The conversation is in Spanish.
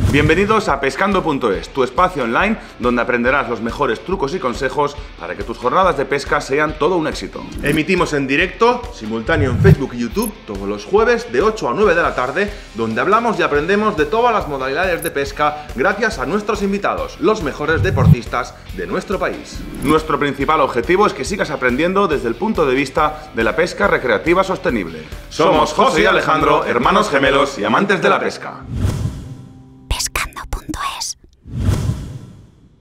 Bienvenidos a Pescando.es, tu espacio online donde aprenderás los mejores trucos y consejos para que tus jornadas de pesca sean todo un éxito. Emitimos en directo, simultáneo en Facebook y YouTube, todos los jueves de 8 a 9 de la tarde, donde hablamos y aprendemos de todas las modalidades de pesca gracias a nuestros invitados, los mejores deportistas de nuestro país. Nuestro principal objetivo es que sigas aprendiendo desde el punto de vista de la pesca recreativa sostenible. Somos José y Alejandro, hermanos gemelos y amantes de la pesca.